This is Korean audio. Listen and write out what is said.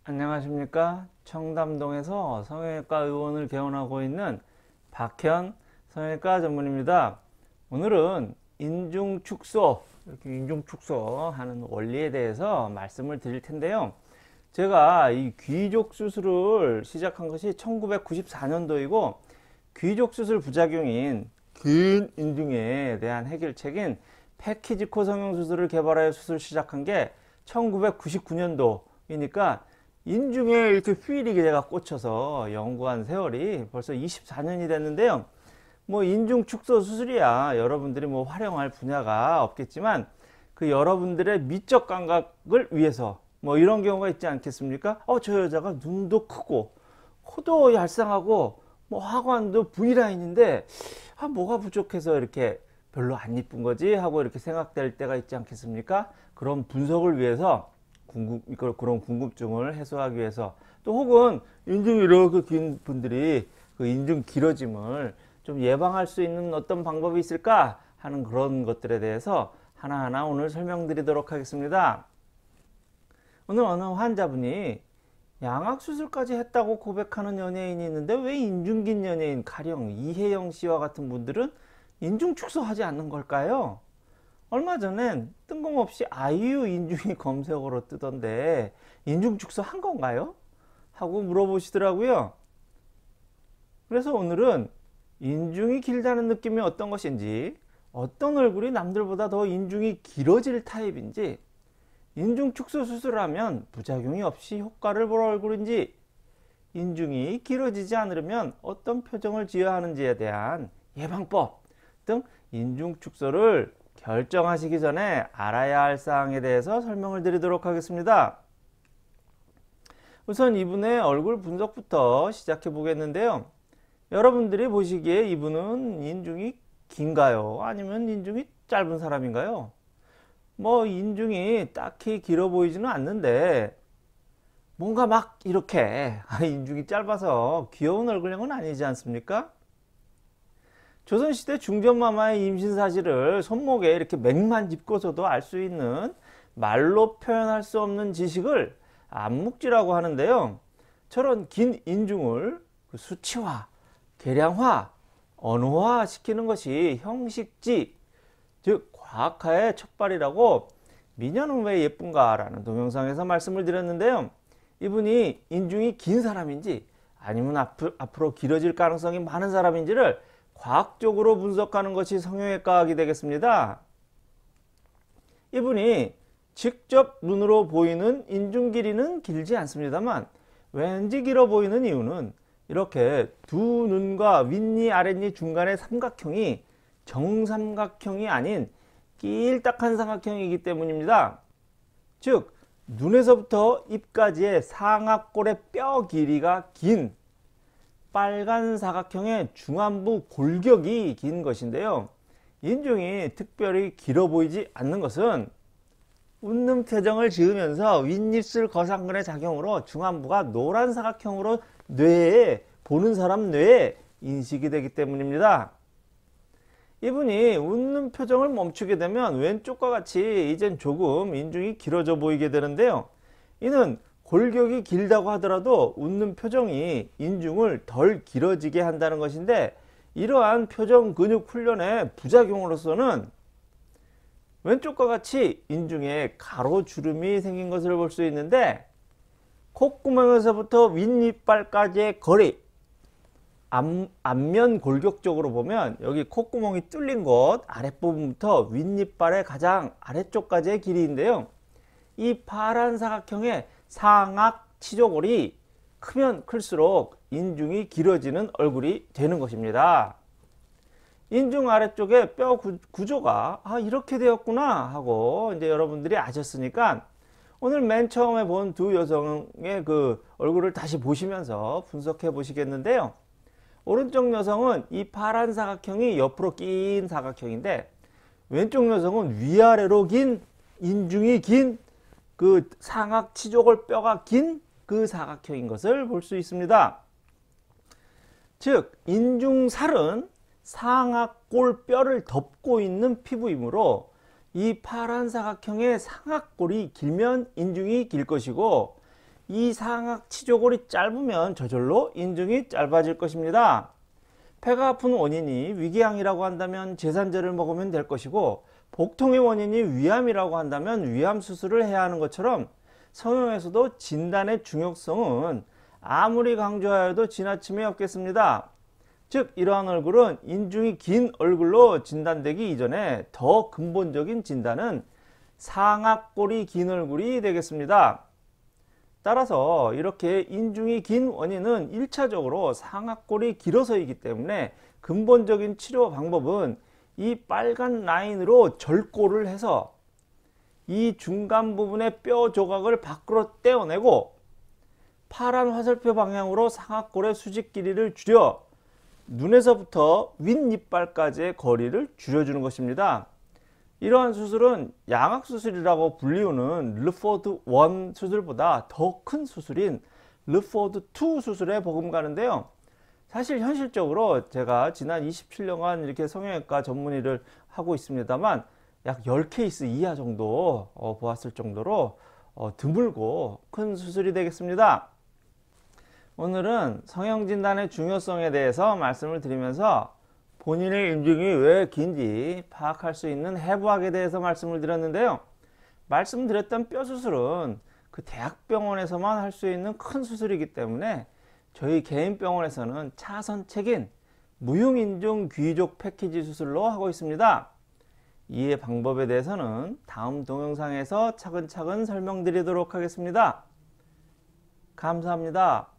안녕하십니까. 청담동에서 성형외과 의원을 개원하고 있는 박현 성형외과 전문입니다. 오늘은 인중축소, 이렇게 인중축소 하는 원리에 대해서 말씀을 드릴 텐데요. 제가 이 귀족 수술을 시작한 것이 1994년도이고 귀족 수술 부작용인 긴 인중에 대한 해결책인 패키지 코 성형 수술을 개발하여 수술 시작한 게 1999년도이니까 인중에 이렇게 휘리게 제가 꽂혀서 연구한 세월이 벌써 24년이 됐는데요. 뭐 인중 축소 수술이야 여러분들이 뭐 활용할 분야가 없겠지만 그 여러분들의 미적 감각을 위해서 뭐 이런 경우가 있지 않겠습니까? 저 여자가 눈도 크고 코도 얄쌍하고 뭐 하관도 V라인인데 뭐가 부족해서 이렇게 별로 안 이쁜 거지 하고 이렇게 생각될 때가 있지 않겠습니까? 그런 분석을 위해서 그런 궁금증을 해소하기 위해서, 또 혹은 인중이 이렇게 긴 분들이 그 인중 길어짐을 좀 예방할 수 있는 어떤 방법이 있을까 하는 그런 것들에 대해서 하나하나 오늘 설명드리도록 하겠습니다. 오늘 어느 환자분이 양악수술까지 했다고 고백하는 연예인이 있는데 왜 인중 긴 연예인 가령 이혜영 씨와 같은 분들은 인중 축소하지 않는 걸까요? 얼마 전엔 뜬금없이 아이유 인중이 검색어로 뜨던데 인중 축소 한 건가요? 하고 물어보시더라고요. 그래서 오늘은 인중이 길다는 느낌이 어떤 것인지, 어떤 얼굴이 남들보다 더 인중이 길어질 타입인지, 인중 축소 수술을 하면 부작용이 없이 효과를 볼 얼굴인지, 인중이 길어지지 않으려면 어떤 표정을 지어야 하는지에 대한 예방법 등 인중 축소를 결정하시기 전에 알아야 할 사항에 대해서 설명을 드리도록 하겠습니다. 우선 이분의 얼굴 분석부터 시작해 보겠는데요. 여러분들이 보시기에 이분은 인중이 긴가요? 아니면 인중이 짧은 사람인가요? 뭐 인중이 딱히 길어 보이지는 않는데 뭔가 막 이렇게 인중이 짧아서 귀여운 얼굴형은 아니지 않습니까? 조선시대 중전마마의 임신 사실을 손목에 이렇게 맥만 짚고서도 알 수 있는 말로 표현할 수 없는 지식을 안묵지라고 하는데요. 저런 긴 인중을 수치화, 계량화, 언어화 시키는 것이 형식지, 즉 과학화의 첫발이라고 미녀는 왜 예쁜가 라는 동영상에서 말씀을 드렸는데요. 이분이 인중이 긴 사람인지 아니면 앞으로 길어질 가능성이 많은 사람인지를 과학적으로 분석하는 것이 성형외과학이 되겠습니다. 이분이 직접 눈으로 보이는 인중 길이는 길지 않습니다만 왠지 길어 보이는 이유는 이렇게 두 눈과 윗니 아랫니 중간의 삼각형이 정삼각형이 아닌 길딱한 삼각형이기 때문입니다. 즉 눈에서부터 입까지의 상악골의 뼈 길이가 긴 빨간 사각형의 중안부 골격이 긴 것인데요. 인중이 특별히 길어 보이지 않는 것은 웃는 표정을 지으면서 윗입술 거상근의 작용으로 중안부가 노란 사각형으로 보는 사람 뇌에 인식이 되기 때문입니다. 이분이 웃는 표정을 멈추게 되면 왼쪽과 같이 이젠 조금 인중이 길어져 보이게 되는데요. 이는 골격이 길다고 하더라도 웃는 표정이 인중을 덜 길어지게 한다는 것인데, 이러한 표정 근육 훈련의 부작용으로서는 왼쪽과 같이 인중에 가로주름이 생긴 것을 볼 수 있는데, 콧구멍에서부터 윗니빨까지의 거리, 앞면 골격 쪽으로 보면 여기 콧구멍이 뚫린 곳 아랫부분부터 윗니빨의 가장 아래쪽까지의 길이인데요. 이 파란 사각형의 상악 치조골이 크면 클수록 인중이 길어지는 얼굴이 되는 것입니다. 인중 아래쪽에 뼈 구조가 이렇게 되었구나 하고 이제 여러분들이 아셨으니까 오늘 맨 처음에 본 두 여성의 그 얼굴을 다시 보시면서 분석해 보시겠는데요. 오른쪽 여성은 이 파란 사각형이 옆으로 낀 사각형인데, 왼쪽 여성은 위아래로 긴 인중이 긴 그 상악 치조골 뼈가 긴 그 사각형인 것을 볼 수 있습니다. 즉 인중살은 상악골 뼈를 덮고 있는 피부이므로 이 파란 사각형의 상악골이 길면 인중이 길 것이고, 이 상악 치조골이 짧으면 저절로 인중이 짧아질 것입니다. 폐가 아픈 원인이 위궤양이라고 한다면 제산제를 먹으면 될 것이고, 복통의 원인이 위암이라고 한다면 위암 수술을 해야 하는 것처럼 성형에서도 진단의 중요성은 아무리 강조하여도 지나침이 없겠습니다. 즉 이러한 얼굴은 인중이 긴 얼굴로 진단되기 이전에 더 근본적인 진단은 상악골이 긴 얼굴이 되겠습니다. 따라서 이렇게 인중이 긴 원인은 1차적으로 상악골이 길어서이기 때문에 근본적인 치료 방법은 이 빨간 라인으로 절골을 해서 이 중간 부분의 뼈 조각을 밖으로 떼어내고 파란 화살표 방향으로 상악골의 수직 길이를 줄여 눈에서부터 윗니빨까지의 거리를 줄여주는 것입니다. 이러한 수술은 양악수술이라고 불리우는 르포드 1 수술보다 더 큰 수술인 르포드 2 수술에 버금가는데요. 사실 현실적으로 제가 지난 27년간 이렇게 성형외과 전문 의를 하고 있습니다만 약 10케이스 이하 정도 보았을 정도로 드물고 큰 수술이 되겠습니다. 오늘은 성형진단의 중요성에 대해서 말씀을 드리면서 본인의 인중이 왜 긴지 파악할 수 있는 해부학에 대해서 말씀을 드렸는데요. 말씀드렸던 뼈 수술은 그 대학병원에서만 할 수 있는 큰 수술이기 때문에 저희 개인 병원에서는 차선책인 무흉인중 귀족 패키지 수술로 하고 있습니다. 이해 방법에 대해서는 다음 동영상에서 차근차근 설명드리도록 하겠습니다. 감사합니다.